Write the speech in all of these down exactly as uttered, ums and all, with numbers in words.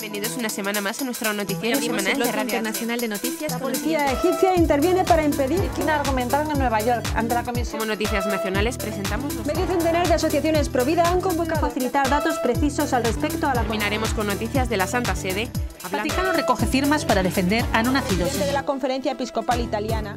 Bienvenidos una semana más a nuestro noticiero semanal de Radio Internacional de Noticias. La policía egipcia interviene para impedir que argumentaron en Nueva York ante la comisión. Como noticias nacionales presentamos los... Medio centenar de asociaciones pro vida han convocado a facilitar datos precisos al respecto a la... Terminaremos con noticias de la Santa Sede. El Vaticano recoge firmas para defender a no nacidos. de la Conferencia Episcopal Italiana.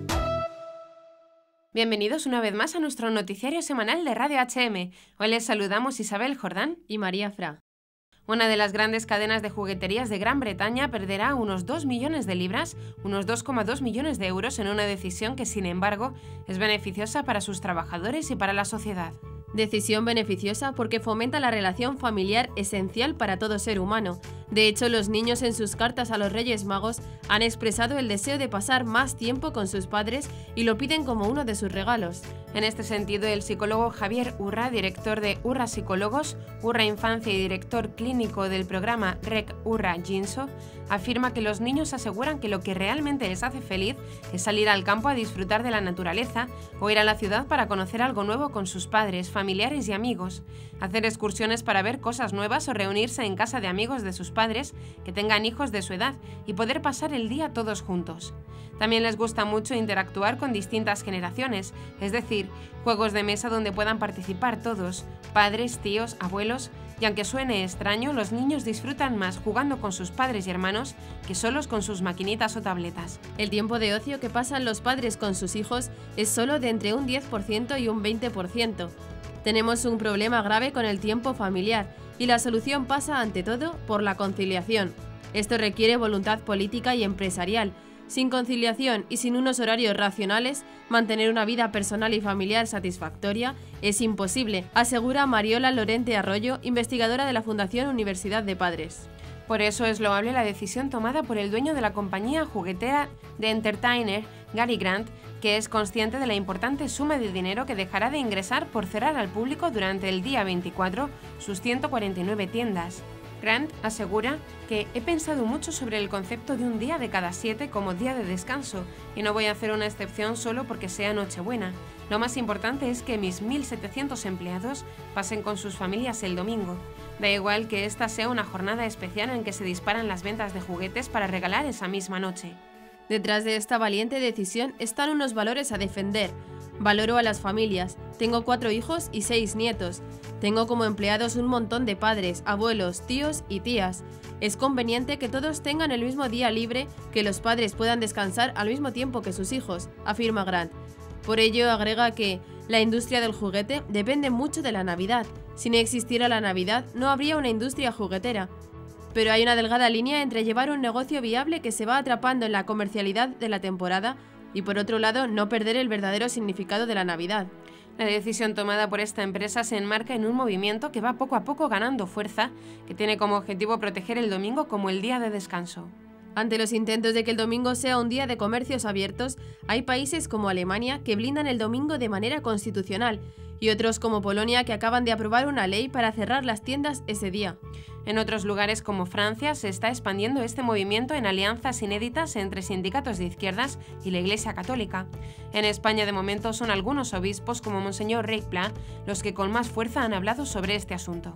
Bienvenidos una vez más a nuestro noticiario semanal de Radio H M. Hoy les saludamos Isabel Jordán y María Fra. Una de las grandes cadenas de jugueterías de Gran Bretaña perderá unos dos millones de libras, unos dos coma dos millones de euros en una decisión que, sin embargo, es beneficiosa para sus trabajadores y para la sociedad. Decisión beneficiosa porque fomenta la relación familiar esencial para todo ser humano. De hecho, los niños en sus cartas a los Reyes Magos han expresado el deseo de pasar más tiempo con sus padres y lo piden como uno de sus regalos. En este sentido, el psicólogo Javier Urra, director de Urra Psicólogos, Urra Infancia y director clínico del programa R E C Urra Ginso, afirma que los niños aseguran que lo que realmente les hace feliz es salir al campo a disfrutar de la naturaleza o ir a la ciudad para conocer algo nuevo con sus padres, familiares y amigos, hacer excursiones para ver cosas nuevas o reunirse en casa de amigos de sus padres que tengan hijos de su edad y poder pasar el día todos juntos. También les gusta mucho interactuar con distintas generaciones, es decir, juegos de mesa donde puedan participar todos, padres, tíos, abuelos, y aunque suene extraño, los niños disfrutan más jugando con sus padres y hermanos que solos con sus maquinitas o tabletas. El tiempo de ocio que pasan los padres con sus hijos es solo de entre un diez por ciento y un veinte por ciento. Tenemos un problema grave con el tiempo familiar y la solución pasa ante todo por la conciliación. Esto requiere voluntad política y empresarial. Sin conciliación y sin unos horarios racionales, mantener una vida personal y familiar satisfactoria es imposible, asegura Mariola Lorente Arroyo, investigadora de la Fundación Universidad de Padres. Por eso es loable la decisión tomada por el dueño de la compañía juguetera de Entertainer, Gary Grant, que es consciente de la importante suma de dinero que dejará de ingresar por cerrar al público durante el día veinticuatro sus ciento cuarenta y nueve tiendas. Grant asegura que he pensado mucho sobre el concepto de un día de cada siete como día de descanso y no voy a hacer una excepción solo porque sea Nochebuena. Lo más importante es que mis mil setecientos empleados pasen con sus familias el domingo. Da igual que esta sea una jornada especial en que se disparan las ventas de juguetes para regalar esa misma noche. Detrás de esta valiente decisión están unos valores a defender. Valoro a las familias. Tengo cuatro hijos y seis nietos. Tengo como empleados un montón de padres, abuelos, tíos y tías. Es conveniente que todos tengan el mismo día libre, que los padres puedan descansar al mismo tiempo que sus hijos, afirma Grant. Por ello agrega que la industria del juguete depende mucho de la Navidad. Si no existiera la Navidad, no habría una industria juguetera. Pero hay una delgada línea entre llevar un negocio viable que se va atrapando en la comercialidad de la temporada y, por otro lado, no perder el verdadero significado de la Navidad. La decisión tomada por esta empresa se enmarca en un movimiento que va poco a poco ganando fuerza, que tiene como objetivo proteger el domingo como el día de descanso. Ante los intentos de que el domingo sea un día de comercios abiertos, hay países como Alemania que blindan el domingo de manera constitucional y otros como Polonia que acaban de aprobar una ley para cerrar las tiendas ese día. En otros lugares como Francia se está expandiendo este movimiento en alianzas inéditas entre sindicatos de izquierdas y la Iglesia Católica. En España de momento son algunos obispos como Monseñor Rey Pla los que con más fuerza han hablado sobre este asunto.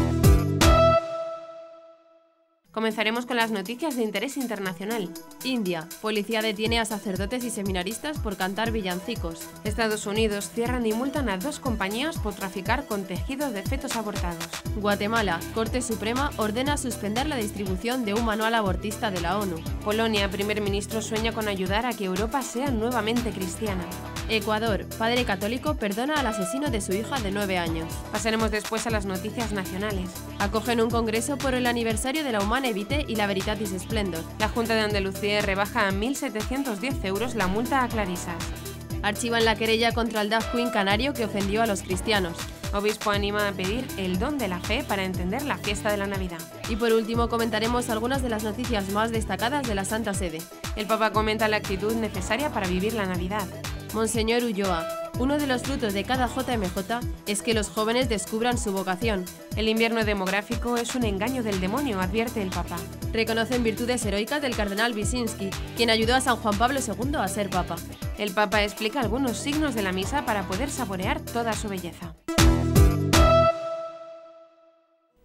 Comenzaremos con las noticias de interés internacional. India. Policía detiene a sacerdotes y seminaristas por cantar villancicos. Estados Unidos. Cierran y multan a dos compañías por traficar con tejidos de fetos abortados. Guatemala. Corte Suprema ordena suspender la distribución de un manual abortista de la ONU. Polonia. Primer ministro sueña con ayudar a que Europa sea nuevamente cristiana. Ecuador. Padre católico perdona al asesino de su hija de nueve años. Pasaremos después a las noticias nacionales. Acogen un congreso por el aniversario de la Humana Vitae y la Veritatis Splendor. La Junta de Andalucía rebaja a mil setecientos diez euros la multa a Clarisas. Archivan la querella contra el Drag Queen canario que ofendió a los cristianos. Obispo anima a pedir el don de la fe para entender la fiesta de la Navidad. Y por último comentaremos algunas de las noticias más destacadas de la Santa Sede. El Papa comenta la actitud necesaria para vivir la Navidad. Monseñor Ulloa. Uno de los frutos de cada J M J es que los jóvenes descubran su vocación. El invierno demográfico es un engaño del demonio, advierte el Papa. Reconocen virtudes heroicas del cardenal Wyszynski, quien ayudó a San Juan Pablo segundo a ser Papa. El Papa explica algunos signos de la misa para poder saborear toda su belleza.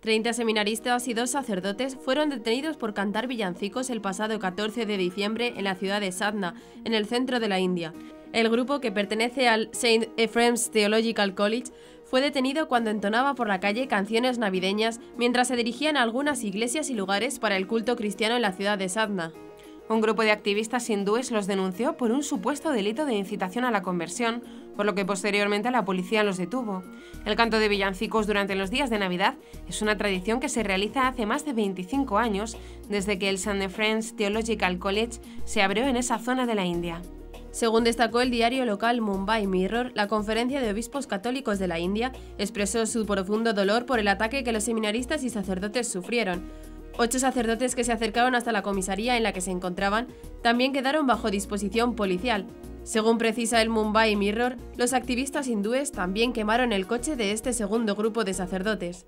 treinta seminaristas y dos sacerdotes fueron detenidos por cantar villancicos el pasado catorce de diciembre en la ciudad de Satna, en el centro de la India. El grupo, que pertenece al Saint Ephraim's Theological College, fue detenido cuando entonaba por la calle canciones navideñas mientras se dirigían a algunas iglesias y lugares para el culto cristiano en la ciudad de Satna. Un grupo de activistas hindúes los denunció por un supuesto delito de incitación a la conversión, por lo que posteriormente la policía los detuvo. El canto de villancicos durante los días de Navidad es una tradición que se realiza hace más de veinticinco años, desde que el Saint Ephraim's Theological College se abrió en esa zona de la India. Según destacó el diario local Mumbai Mirror, la Conferencia de Obispos Católicos de la India expresó su profundo dolor por el ataque que los seminaristas y sacerdotes sufrieron. Ocho sacerdotes que se acercaron hasta la comisaría en la que se encontraban también quedaron bajo disposición policial. Según precisa el Mumbai Mirror, los activistas hindúes también quemaron el coche de este segundo grupo de sacerdotes.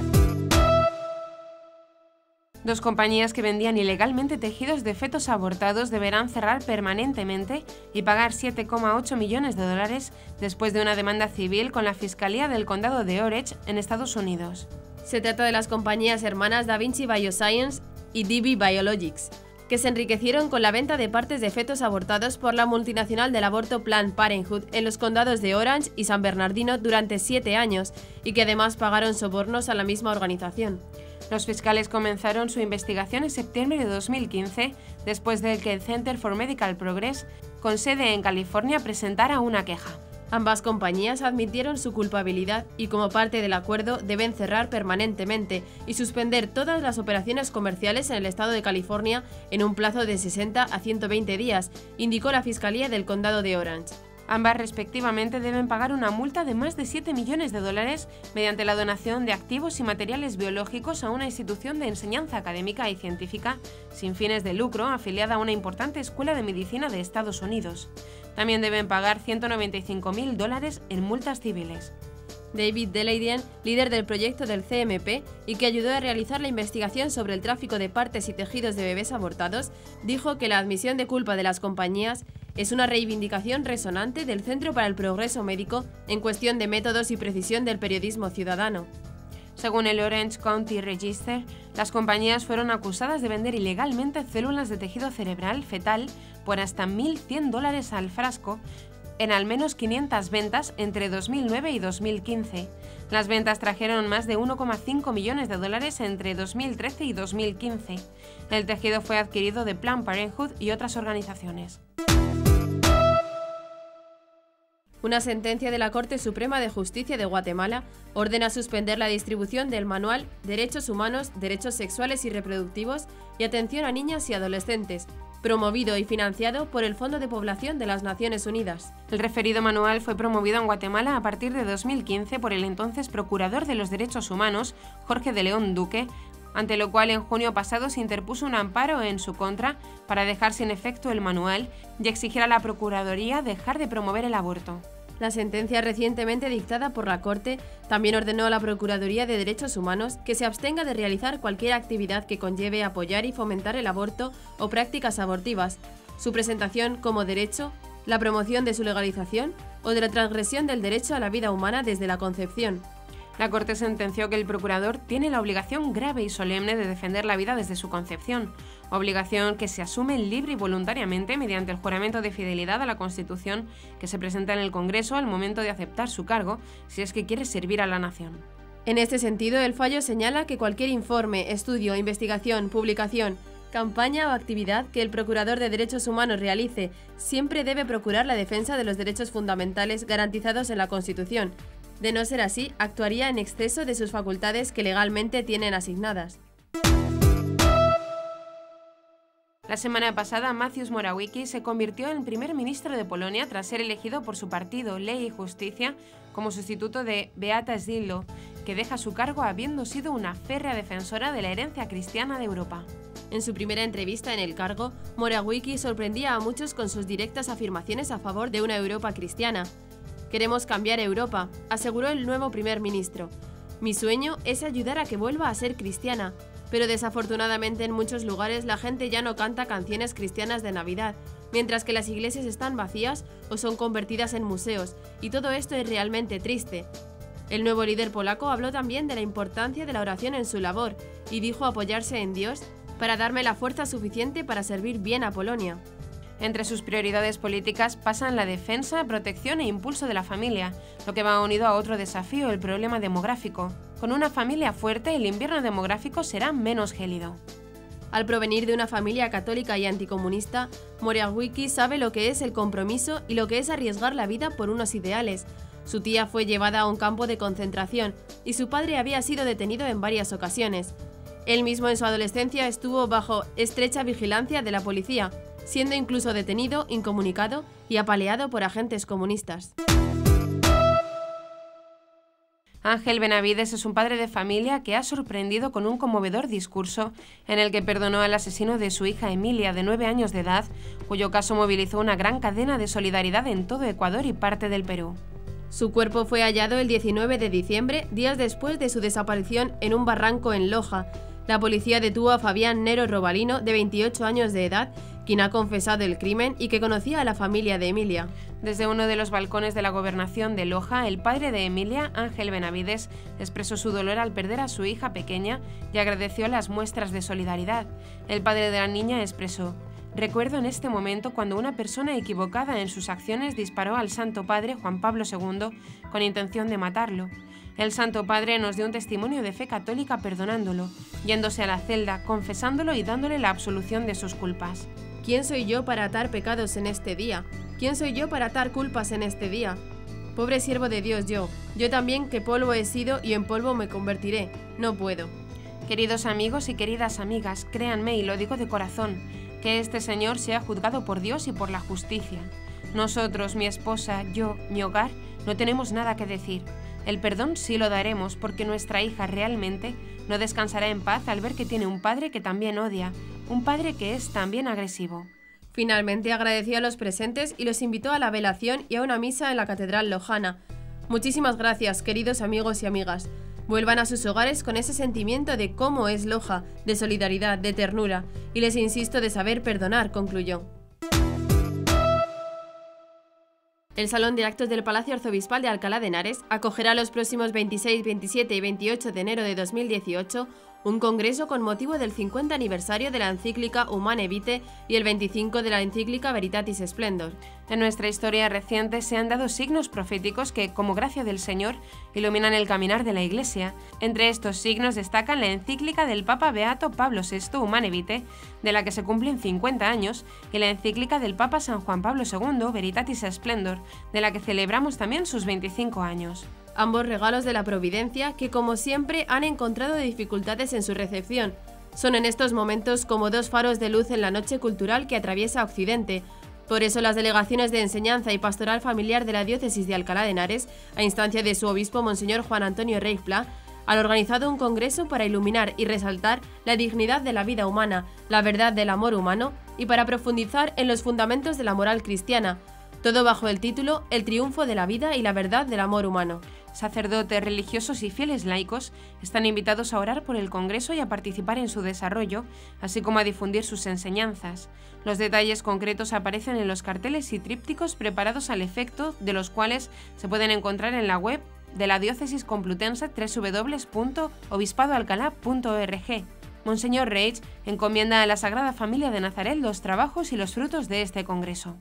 Dos compañías que vendían ilegalmente tejidos de fetos abortados deberán cerrar permanentemente y pagar siete coma ocho millones de dólares después de una demanda civil con la Fiscalía del Condado de Orange en Estados Unidos. Se trata de las compañías hermanas Da Vinci Bioscience y D B Biologics, que se enriquecieron con la venta de partes de fetos abortados por la multinacional del aborto Planned Parenthood en los condados de Orange y San Bernardino durante siete años y que además pagaron sobornos a la misma organización. Los fiscales comenzaron su investigación en septiembre de dos mil quince, después de que el Center for Medical Progress, con sede en California, presentara una queja. Ambas compañías admitieron su culpabilidad y, como parte del acuerdo, deben cerrar permanentemente y suspender todas las operaciones comerciales en el estado de California en un plazo de sesenta a ciento veinte días, indicó la Fiscalía del Condado de Orange. Ambas respectivamente deben pagar una multa de más de siete millones de dólares mediante la donación de activos y materiales biológicos a una institución de enseñanza académica y científica sin fines de lucro afiliada a una importante escuela de medicina de Estados Unidos. También deben pagar ciento noventa y cinco mil dólares en multas civiles. David Daleiden, líder del proyecto del C M P y que ayudó a realizar la investigación sobre el tráfico de partes y tejidos de bebés abortados, dijo que la admisión de culpa de las compañías es una reivindicación resonante del Centro para el Progreso Médico en cuestión de métodos y precisión del periodismo ciudadano. Según el Orange County Register, las compañías fueron acusadas de vender ilegalmente células de tejido cerebral fetal por hasta mil cien dólares al frasco en al menos quinientas ventas entre dos mil nueve y dos mil quince. Las ventas trajeron más de uno coma cinco millones de dólares entre dos mil trece y dos mil quince. El tejido fue adquirido de Planned Parenthood y otras organizaciones. Una sentencia de la Corte Suprema de Justicia de Guatemala ordena suspender la distribución del manual Derechos Humanos, Derechos Sexuales y Reproductivos y Atención a Niñas y Adolescentes, promovido y financiado por el Fondo de Población de las Naciones Unidas. El referido manual fue promovido en Guatemala a partir de dos mil quince por el entonces Procurador de los Derechos Humanos, Jorge de León Duque, ante lo cual en junio pasado se interpuso un amparo en su contra para dejar sin efecto el manual y exigir a la Procuraduría dejar de promover el aborto. La sentencia recientemente dictada por la Corte también ordenó a la Procuraduría de Derechos Humanos que se abstenga de realizar cualquier actividad que conlleve apoyar y fomentar el aborto o prácticas abortivas, su presentación como derecho, la promoción de su legalización o de la transgresión del derecho a la vida humana desde la concepción. La Corte sentenció que el procurador tiene la obligación grave y solemne de defender la vida desde su concepción, obligación que se asume libre y voluntariamente mediante el juramento de fidelidad a la Constitución que se presenta en el Congreso al momento de aceptar su cargo, si es que quiere servir a la nación. En este sentido, el fallo señala que cualquier informe, estudio, investigación, publicación, campaña o actividad que el Procurador de Derechos Humanos realice siempre debe procurar la defensa de los derechos fundamentales garantizados en la Constitución. De no ser así, actuaría en exceso de sus facultades que legalmente tienen asignadas. La semana pasada, Mateusz Morawiecki se convirtió en primer ministro de Polonia tras ser elegido por su partido Ley y Justicia como sustituto de Beata Szydło, que deja su cargo habiendo sido una férrea defensora de la herencia cristiana de Europa. En su primera entrevista en el cargo, Morawiecki sorprendía a muchos con sus directas afirmaciones a favor de una Europa cristiana. «Queremos cambiar Europa», aseguró el nuevo primer ministro. «Mi sueño es ayudar a que vuelva a ser cristiana, pero desafortunadamente en muchos lugares la gente ya no canta canciones cristianas de Navidad, mientras que las iglesias están vacías o son convertidas en museos, y todo esto es realmente triste». El nuevo líder polaco habló también de la importancia de la oración en su labor y dijo apoyarse en Dios para darme la fuerza suficiente para servir bien a Polonia. Entre sus prioridades políticas pasan la defensa, protección e impulso de la familia, lo que va unido a otro desafío, el problema demográfico. Con una familia fuerte, el invierno demográfico será menos gélido. Al provenir de una familia católica y anticomunista, Morawiecki sabe lo que es el compromiso y lo que es arriesgar la vida por unos ideales. Su tía fue llevada a un campo de concentración y su padre había sido detenido en varias ocasiones. Él mismo en su adolescencia estuvo bajo estrecha vigilancia de la policía, siendo incluso detenido, incomunicado y apaleado por agentes comunistas. Ángel Benavides es un padre de familia que ha sorprendido con un conmovedor discurso en el que perdonó al asesino de su hija Emilia, de nueve años de edad, cuyo caso movilizó una gran cadena de solidaridad en todo Ecuador y parte del Perú. Su cuerpo fue hallado el diecinueve de diciembre, días después de su desaparición en un barranco en Loja. La policía detuvo a Fabián Nero Robalino, de veintiocho años de edad, quien ha confesado el crimen y que conocía a la familia de Emilia. Desde uno de los balcones de la gobernación de Loja, el padre de Emilia, Ángel Benavides, expresó su dolor al perder a su hija pequeña y agradeció las muestras de solidaridad. El padre de la niña expresó: «Recuerdo en este momento cuando una persona equivocada en sus acciones disparó al Santo Padre Juan Pablo segundo con intención de matarlo. El Santo Padre nos dio un testimonio de fe católica perdonándolo, yéndose a la celda, confesándolo y dándole la absolución de sus culpas». ¿Quién soy yo para atar pecados en este día? ¿Quién soy yo para atar culpas en este día? Pobre siervo de Dios yo, yo también que polvo he sido y en polvo me convertiré, no puedo. Queridos amigos y queridas amigas, créanme y lo digo de corazón, que este señor sea juzgado por Dios y por la justicia. Nosotros, mi esposa, yo, mi hogar, no tenemos nada que decir. El perdón sí lo daremos porque nuestra hija realmente no descansará en paz al ver que tiene un padre que también odia, un padre que es también agresivo. Finalmente agradeció a los presentes y los invitó a la velación y a una misa en la Catedral Lojana. Muchísimas gracias, queridos amigos y amigas. Vuelvan a sus hogares con ese sentimiento de cómo es Loja, de solidaridad, de ternura, y les insisto de saber perdonar, concluyó. El Salón de Actos del Palacio Arzobispal de Alcalá de Henares acogerá los próximos veintiséis, veintisiete y veintiocho de enero de dos mil dieciocho un congreso con motivo del cincuenta aniversario de la encíclica Humane Vitae y el veinticinco de la encíclica Veritatis Splendor. En nuestra historia reciente se han dado signos proféticos que, como gracia del Señor, iluminan el caminar de la Iglesia. Entre estos signos destacan la encíclica del Papa Beato Pablo sexto Humane Vitae, de la que se cumplen cincuenta años, y la encíclica del Papa San Juan Pablo segundo Veritatis Splendor, de la que celebramos también sus veinticinco años. Ambos regalos de la providencia que, como siempre, han encontrado dificultades en su recepción. Son en estos momentos como dos faros de luz en la noche cultural que atraviesa Occidente. Por eso las delegaciones de enseñanza y pastoral familiar de la diócesis de Alcalá de Henares, a instancia de su obispo Monseñor Juan Antonio Rey Pla, han organizado un congreso para iluminar y resaltar la dignidad de la vida humana, la verdad del amor humano y para profundizar en los fundamentos de la moral cristiana, todo bajo el título El triunfo de la vida y la verdad del amor humano. Sacerdotes, religiosos y fieles laicos están invitados a orar por el Congreso y a participar en su desarrollo, así como a difundir sus enseñanzas. Los detalles concretos aparecen en los carteles y trípticos preparados al efecto, de los cuales se pueden encontrar en la web de la Diócesis Complutense doble u doble u doble u punto obispado alcalá punto org. Monseñor Reich encomienda a la Sagrada Familia de Nazaret los trabajos y los frutos de este Congreso.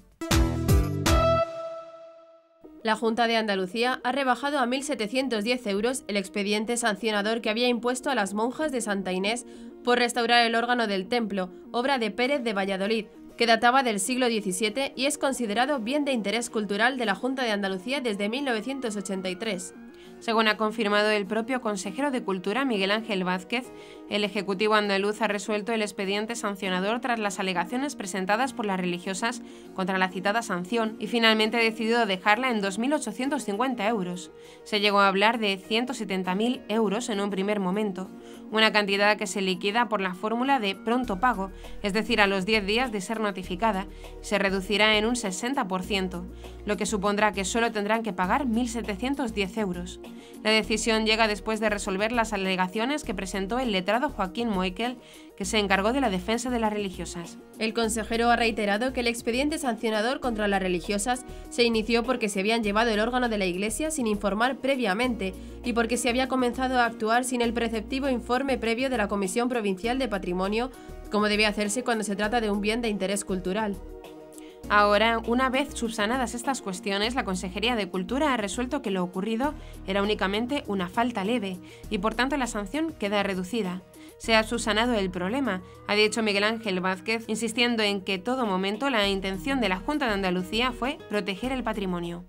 La Junta de Andalucía ha rebajado a mil setecientos diez euros el expediente sancionador que había impuesto a las monjas de Santa Inés por restaurar el órgano del templo, obra de Pérez de Valladolid, que databa del siglo diecisiete y es considerado bien de interés cultural de la Junta de Andalucía desde mil novecientos ochenta y tres. Según ha confirmado el propio consejero de Cultura, Miguel Ángel Vázquez, el Ejecutivo andaluz ha resuelto el expediente sancionador tras las alegaciones presentadas por las religiosas contra la citada sanción y finalmente ha decidido dejarla en dos mil ochocientos cincuenta euros. Se llegó a hablar de ciento setenta mil euros en un primer momento, una cantidad que se liquida por la fórmula de pronto pago, es decir, a los diez días de ser notificada, se reducirá en un sesenta por ciento, lo que supondrá que solo tendrán que pagar mil setecientos diez euros. La decisión llega después de resolver las alegaciones que presentó el letrado Joaquín Moekel, que se encargó de la defensa de las religiosas. El consejero ha reiterado que el expediente sancionador contra las religiosas se inició porque se habían llevado el órgano de la Iglesia sin informar previamente y porque se había comenzado a actuar sin el preceptivo informe previo de la Comisión Provincial de Patrimonio, como debe hacerse cuando se trata de un bien de interés cultural. Ahora, una vez subsanadas estas cuestiones, la Consejería de Cultura ha resuelto que lo ocurrido era únicamente una falta leve y por tanto la sanción queda reducida. Se ha subsanado el problema, ha dicho Miguel Ángel Vázquez, insistiendo en que en todo momento la intención de la Junta de Andalucía fue proteger el patrimonio.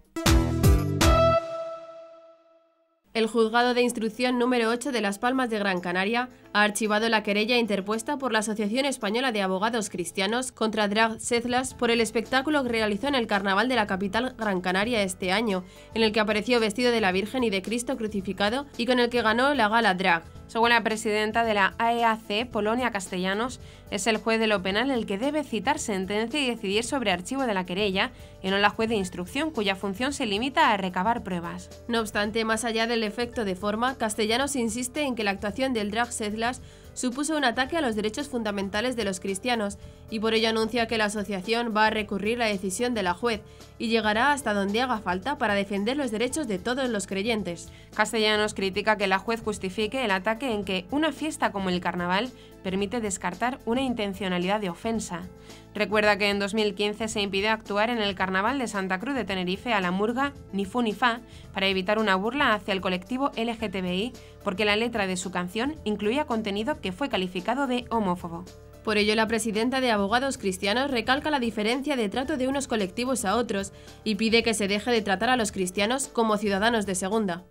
El Juzgado de Instrucción número ocho de Las Palmas de Gran Canaria ha archivado la querella interpuesta por la Asociación Española de Abogados Cristianos contra Drag Setlas por el espectáculo que realizó en el Carnaval de la capital Gran Canaria este año, en el que apareció vestido de la Virgen y de Cristo crucificado y con el que ganó la gala drag. Según la presidenta de la A E A C, Polonia Castellanos, es el juez de lo penal el que debe citar sentencia y decidir sobre archivo de la querella, y no la juez de instrucción, cuya función se limita a recabar pruebas. No obstante, más allá del efecto de forma, Castellanos insiste en que la actuación del drag Setlas supuso un ataque a los derechos fundamentales de los cristianos y por ello anuncia que la asociación va a recurrir la decisión de la juez y llegará hasta donde haga falta para defender los derechos de todos los creyentes. Castellanos critica que la juez justifique el ataque en que una fiesta como el carnaval permite descartar una intencionalidad de ofensa. Recuerda que en dos mil quince se impidió actuar en el Carnaval de Santa Cruz de Tenerife a la murga Ni Fu Ni Fa para evitar una burla hacia el colectivo L G T B I porque la letra de su canción incluía contenido que fue calificado de homófobo. Por ello, la presidenta de Abogados Cristianos recalca la diferencia de trato de unos colectivos a otros y pide que se deje de tratar a los cristianos como ciudadanos de segunda.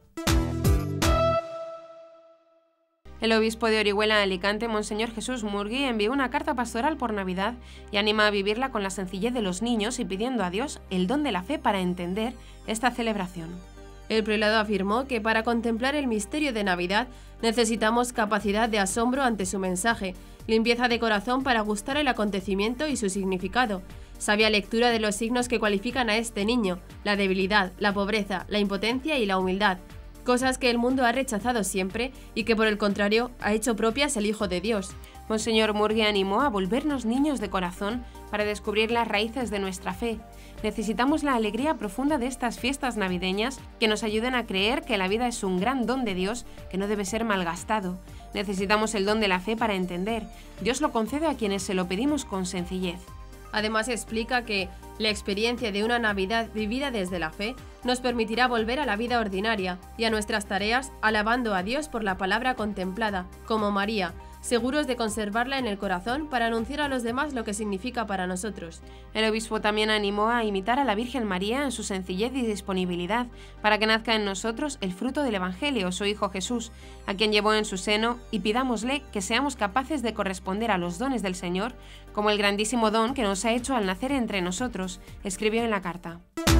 El obispo de Orihuela, Alicante, Monseñor Jesús Murgui, envió una carta pastoral por Navidad y anima a vivirla con la sencillez de los niños y pidiendo a Dios el don de la fe para entender esta celebración. El prelado afirmó que para contemplar el misterio de Navidad necesitamos capacidad de asombro ante su mensaje, limpieza de corazón para gustar el acontecimiento y su significado, sabia lectura de los signos que cualifican a este niño, la debilidad, la pobreza, la impotencia y la humildad, cosas que el mundo ha rechazado siempre y que por el contrario ha hecho propias el Hijo de Dios. Monseñor Murgui animó a volvernos niños de corazón para descubrir las raíces de nuestra fe. Necesitamos la alegría profunda de estas fiestas navideñas que nos ayuden a creer que la vida es un gran don de Dios que no debe ser malgastado. Necesitamos el don de la fe para entender. Dios lo concede a quienes se lo pedimos con sencillez. Además explica que la experiencia de una Navidad vivida desde la fe nos permitirá volver a la vida ordinaria y a nuestras tareas alabando a Dios por la palabra contemplada, como María, seguros de conservarla en el corazón para anunciar a los demás lo que significa para nosotros. El obispo también animó a imitar a la Virgen María en su sencillez y disponibilidad, para que nazca en nosotros el fruto del Evangelio, su Hijo Jesús, a quien llevó en su seno, y pidámosle que seamos capaces de corresponder a los dones del Señor, como el grandísimo don que nos ha hecho al nacer entre nosotros, escribió en la carta.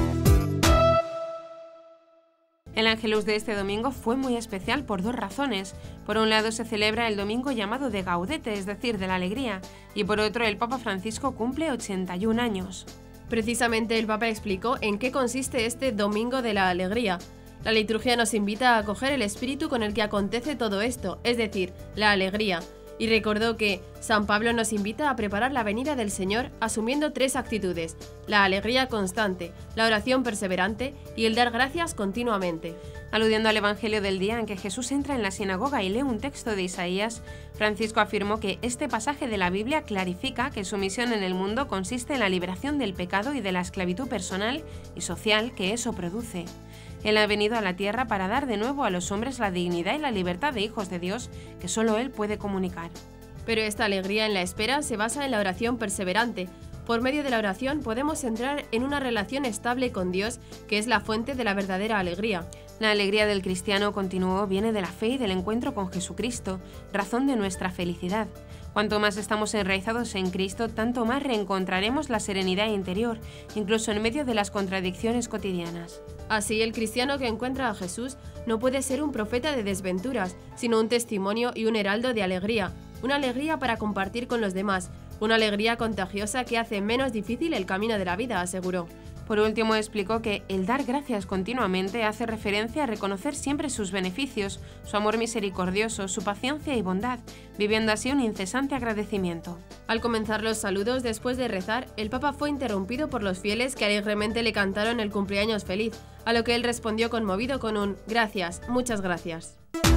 El Ángelus de este domingo fue muy especial por dos razones. Por un lado se celebra el domingo llamado de Gaudete, es decir, de la alegría, y por otro el Papa Francisco cumple ochenta y un años. Precisamente el Papa explicó en qué consiste este Domingo de la Alegría. La liturgia nos invita a acoger el espíritu con el que acontece todo esto, es decir, la alegría, y recordó que San Pablo nos invita a preparar la venida del Señor asumiendo tres actitudes: la alegría constante, la oración perseverante y el dar gracias continuamente. Aludiendo al Evangelio del día en que Jesús entra en la sinagoga y lee un texto de Isaías, Francisco afirmó que este pasaje de la Biblia clarifica que su misión en el mundo consiste en la liberación del pecado y de la esclavitud personal y social que eso produce. Él ha venido a la tierra para dar de nuevo a los hombres la dignidad y la libertad de hijos de Dios que solo Él puede comunicar. Pero esta alegría en la espera se basa en la oración perseverante. Por medio de la oración podemos entrar en una relación estable con Dios, que es la fuente de la verdadera alegría. La alegría del cristiano, continuó, viene de la fe y del encuentro con Jesucristo, razón de nuestra felicidad. Cuanto más estamos enraizados en Cristo, tanto más reencontraremos la serenidad interior, incluso en medio de las contradicciones cotidianas. Así, el cristiano que encuentra a Jesús no puede ser un profeta de desventuras, sino un testimonio y un heraldo de alegría, una alegría para compartir con los demás, una alegría contagiosa que hace menos difícil el camino de la vida, aseguró. Por último, explicó que el dar gracias continuamente hace referencia a reconocer siempre sus beneficios, su amor misericordioso, su paciencia y bondad, viviendo así un incesante agradecimiento. Al comenzar los saludos, después de rezar, el Papa fue interrumpido por los fieles que alegremente le cantaron el cumpleaños feliz, a lo que él respondió conmovido con un «Gracias, muchas gracias».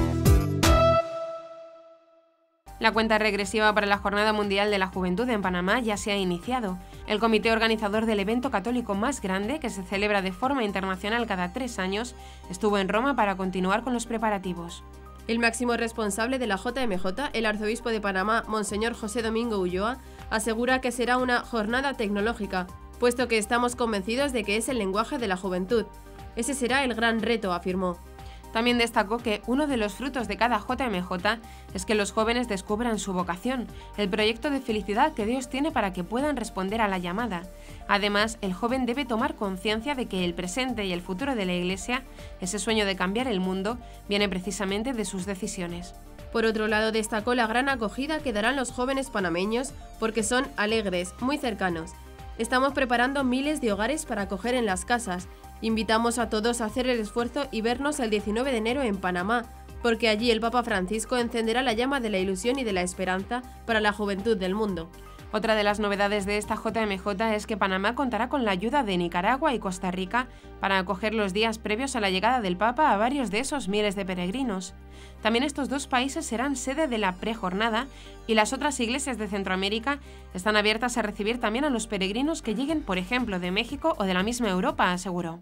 La cuenta regresiva para la Jornada Mundial de la Juventud en Panamá ya se ha iniciado. El comité organizador del evento católico más grande, que se celebra de forma internacional cada tres años, estuvo en Roma para continuar con los preparativos. El máximo responsable de la J M J, el arzobispo de Panamá, Monseñor José Domingo Ulloa, asegura que será una jornada tecnológica, puesto que estamos convencidos de que es el lenguaje de la juventud. Ese será el gran reto, afirmó. También destacó que uno de los frutos de cada J M J es que los jóvenes descubran su vocación, el proyecto de felicidad que Dios tiene para que puedan responder a la llamada. Además, el joven debe tomar conciencia de que el presente y el futuro de la Iglesia, ese sueño de cambiar el mundo, viene precisamente de sus decisiones. Por otro lado, destacó la gran acogida que darán los jóvenes panameños porque son alegres, muy cercanos. Estamos preparando miles de hogares para acoger en las casas. Invitamos a todos a hacer el esfuerzo y vernos el diecinueve de enero en Panamá, porque allí el Papa Francisco encenderá la llama de la ilusión y de la esperanza para la juventud del mundo. Otra de las novedades de esta J M J es que Panamá contará con la ayuda de Nicaragua y Costa Rica para acoger los días previos a la llegada del Papa a varios de esos miles de peregrinos. También estos dos países serán sede de la prejornada y las otras iglesias de Centroamérica están abiertas a recibir también a los peregrinos que lleguen, por ejemplo, de México o de la misma Europa, aseguró.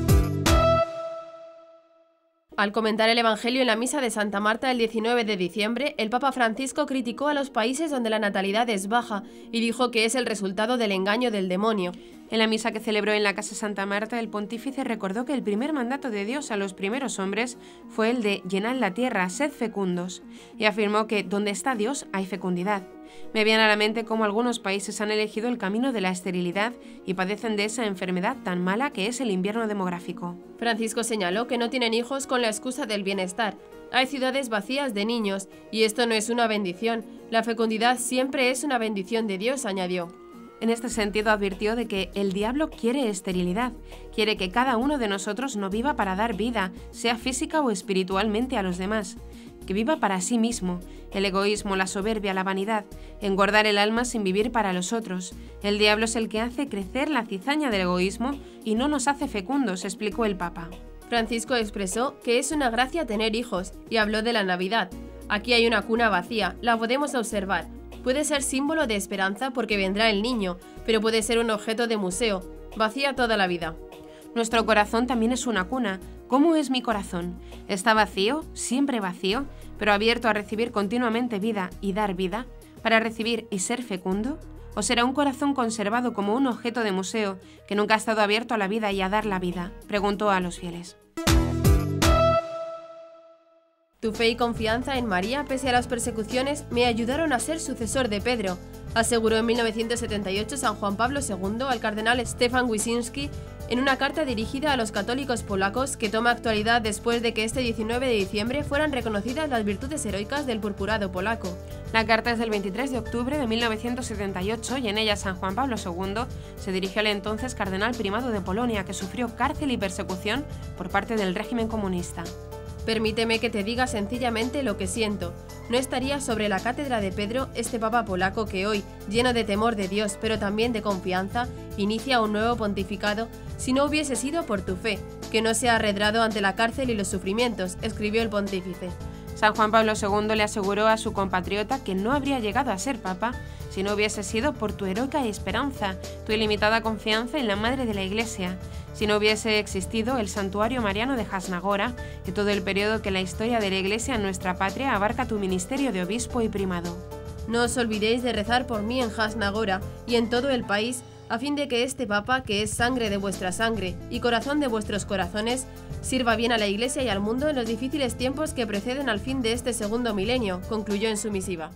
Al comentar el Evangelio en la misa de Santa Marta el diecinueve de diciembre, el Papa Francisco criticó a los países donde la natalidad es baja y dijo que es el resultado del engaño del demonio. En la misa que celebró en la Casa Santa Marta, el pontífice recordó que el primer mandato de Dios a los primeros hombres fue el de «llenad la tierra, sed fecundos», y afirmó que donde está Dios hay fecundidad. Me viene a la mente cómo algunos países han elegido el camino de la esterilidad y padecen de esa enfermedad tan mala que es el invierno demográfico. Francisco señaló que no tienen hijos con la excusa del bienestar. Hay ciudades vacías de niños, y esto no es una bendición. La fecundidad siempre es una bendición de Dios, añadió. En este sentido advirtió de que el diablo quiere esterilidad, quiere que cada uno de nosotros no viva para dar vida, sea física o espiritualmente, a los demás, que viva para sí mismo, el egoísmo, la soberbia, la vanidad, engordar el alma sin vivir para los otros. El diablo es el que hace crecer la cizaña del egoísmo y no nos hace fecundos, explicó el Papa. Francisco expresó que es una gracia tener hijos y habló de la Navidad. Aquí hay una cuna vacía, la podemos observar. Puede ser símbolo de esperanza porque vendrá el niño, pero puede ser un objeto de museo, vacía toda la vida. Nuestro corazón también es una cuna. ¿Cómo es mi corazón? ¿Está vacío, siempre vacío, pero abierto a recibir continuamente vida y dar vida, para recibir y ser fecundo? ¿O será un corazón conservado como un objeto de museo que nunca ha estado abierto a la vida y a dar la vida?, preguntó a los fieles. Tu fe y confianza en María, pese a las persecuciones, me ayudaron a ser sucesor de Pedro, aseguró en mil novecientos setenta y ocho San Juan Pablo segundo al cardenal Stefan Wyszynski en una carta dirigida a los católicos polacos que toma actualidad después de que este diecinueve de diciembre fueran reconocidas las virtudes heroicas del purpurado polaco. La carta es del veintitrés de octubre de mil novecientos setenta y ocho y en ella San Juan Pablo segundo se dirigió al entonces cardenal primado de Polonia, que sufrió cárcel y persecución por parte del régimen comunista. Permíteme que te diga sencillamente lo que siento. No estaría sobre la cátedra de Pedro este papa polaco que hoy, lleno de temor de Dios pero también de confianza, inicia un nuevo pontificado si no hubiese sido por tu fe, que no se ha arredrado ante la cárcel y los sufrimientos, escribió el pontífice. San Juan Pablo segundo le aseguró a su compatriota que no habría llegado a ser papa si no hubiese sido por tu heroica esperanza, tu ilimitada confianza en la Madre de la Iglesia, si no hubiese existido el santuario mariano de Jasnagora y todo el periodo que la historia de la Iglesia en nuestra patria abarca tu ministerio de obispo y primado. No os olvidéis de rezar por mí en Jasnagora y en todo el país, a fin de que este Papa, que es sangre de vuestra sangre y corazón de vuestros corazones, sirva bien a la Iglesia y al mundo en los difíciles tiempos que preceden al fin de este segundo milenio, concluyó en su misiva.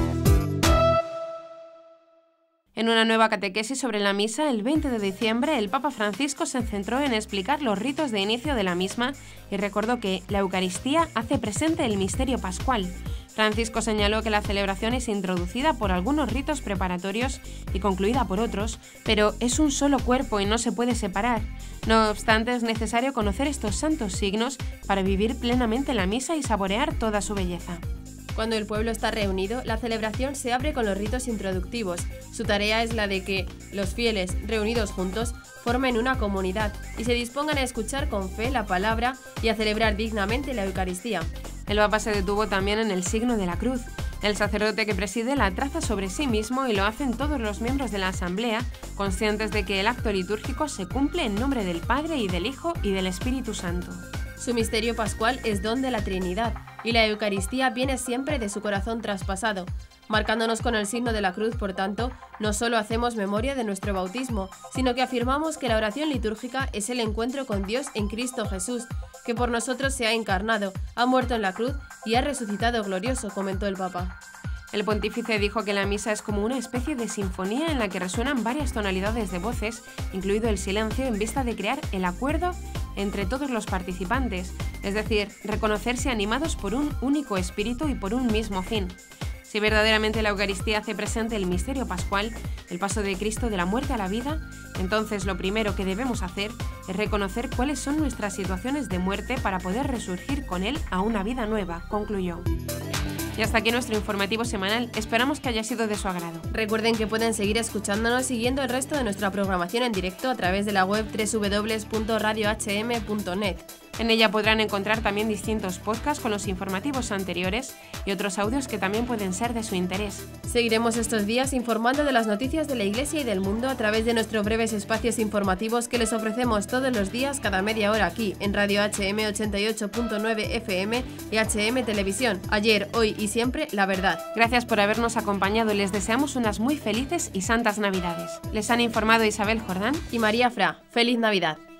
En una nueva catequesis sobre la misa, el veinte de diciembre, el Papa Francisco se centró en explicar los ritos de inicio de la misma y recordó que la Eucaristía hace presente el misterio pascual. Francisco señaló que la celebración es introducida por algunos ritos preparatorios y concluida por otros, pero es un solo cuerpo y no se puede separar. No obstante, es necesario conocer estos santos signos para vivir plenamente la misa y saborear toda su belleza. Cuando el pueblo está reunido, la celebración se abre con los ritos introductivos. Su tarea es la de que los fieles, reunidos juntos, formen una comunidad y se dispongan a escuchar con fe la palabra y a celebrar dignamente la Eucaristía. El Papa se detuvo también en el signo de la cruz. El sacerdote que preside la traza sobre sí mismo y lo hacen todos los miembros de la Asamblea, conscientes de que el acto litúrgico se cumple en nombre del Padre y del Hijo y del Espíritu Santo. Su misterio pascual es don de la Trinidad, y la Eucaristía viene siempre de su corazón traspasado. Marcándonos con el signo de la cruz, por tanto, no solo hacemos memoria de nuestro bautismo, sino que afirmamos que la oración litúrgica es el encuentro con Dios en Cristo Jesús, que por nosotros se ha encarnado, ha muerto en la cruz y ha resucitado glorioso, comentó el Papa. El pontífice dijo que la misa es como una especie de sinfonía en la que resuenan varias tonalidades de voces, incluido el silencio, en vista de crear el acuerdo entre todos los participantes, es decir, reconocerse animados por un único espíritu y por un mismo fin. Si verdaderamente la Eucaristía hace presente el misterio pascual, el paso de Cristo de la muerte a la vida, entonces lo primero que debemos hacer es reconocer cuáles son nuestras situaciones de muerte para poder resurgir con Él a una vida nueva, concluyó. Y hasta aquí nuestro informativo semanal, esperamos que haya sido de su agrado. Recuerden que pueden seguir escuchándonos siguiendo el resto de nuestra programación en directo a través de la web doble u doble u doble u punto radio hache eme punto net. En ella podrán encontrar también distintos podcasts con los informativos anteriores y otros audios que también pueden ser de su interés. Seguiremos estos días informando de las noticias de la Iglesia y del mundo a través de nuestros breves espacios informativos que les ofrecemos todos los días cada media hora aquí en Radio Hache Eme ochenta y ocho punto nueve F M y Hache Eme Televisión. Ayer, hoy y siempre, la verdad. Gracias por habernos acompañado y les deseamos unas muy felices y santas Navidades. Les han informado Isabel Jordán y María Fra. ¡Feliz Navidad!